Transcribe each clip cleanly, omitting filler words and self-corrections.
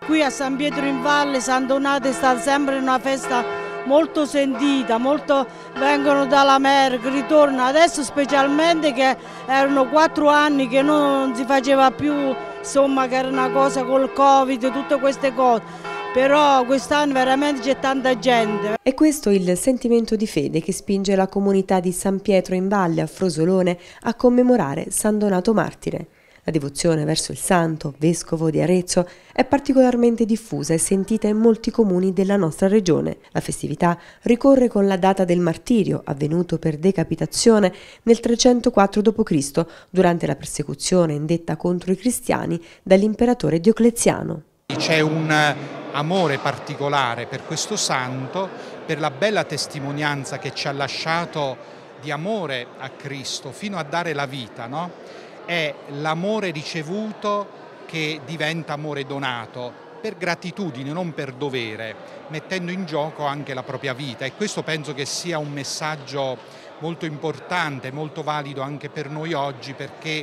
qui a San Pietro in Valle, San Donato è stata sempre una festa molto sentita, vengono dall'America, ritornano, adesso specialmente che erano 4 anni che non si faceva più, insomma, che era una cosa col Covid, tutte queste cose. Però quest'anno veramente c'è tanta gente. È questo il sentimento di fede che spinge la comunità di San Pietro in Valle a Frosolone a commemorare San Donato Martire. La devozione verso il santo, vescovo di Arezzo, è particolarmente diffusa e sentita in molti comuni della nostra regione. La festività ricorre con la data del martirio, avvenuto per decapitazione nel 304 d.C., durante la persecuzione indetta contro i cristiani dall'imperatore Diocleziano. C'è un amore particolare per questo santo, per la bella testimonianza che ci ha lasciato di amore a Cristo fino a dare la vita, no? È l'amore ricevuto che diventa amore donato, per gratitudine, non per dovere, mettendo in gioco anche la propria vita, e questo penso che sia un messaggio molto importante, molto valido anche per noi oggi, perché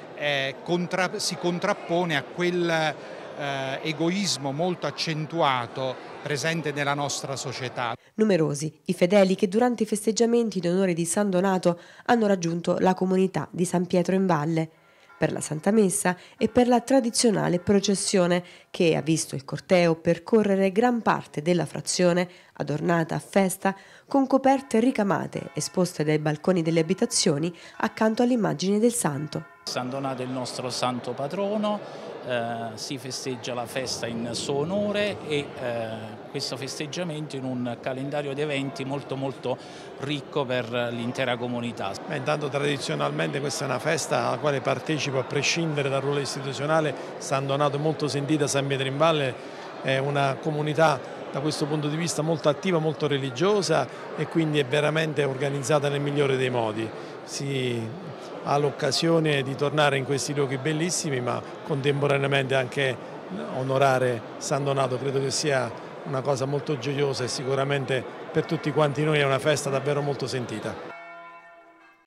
si contrappone a quel egoismo molto accentuato presente nella nostra società. Numerosi i fedeli che durante i festeggiamenti in onore di San Donato hanno raggiunto la comunità di San Pietro in Valle per la Santa Messa e per la tradizionale processione che ha visto il corteo percorrere gran parte della frazione adornata a festa con coperte ricamate esposte dai balconi delle abitazioni accanto all'immagine del santo. San Donato è il nostro santo patrono, si festeggia la festa in suo onore e questo festeggiamento in un calendario di eventi molto ricco per l'intera comunità. Intanto tradizionalmente questa è una festa alla quale partecipo a prescindere dal ruolo istituzionale. San Donato è molto sentita, San Pietro in Valle è una comunità da questo punto di vista molto attiva, molto religiosa e quindi è veramente organizzata nel migliore dei modi. Si ha l'occasione di tornare in questi luoghi bellissimi, ma contemporaneamente anche onorare San Donato. Credo che sia una cosa molto gioiosa e sicuramente per tutti quanti noi è una festa davvero molto sentita.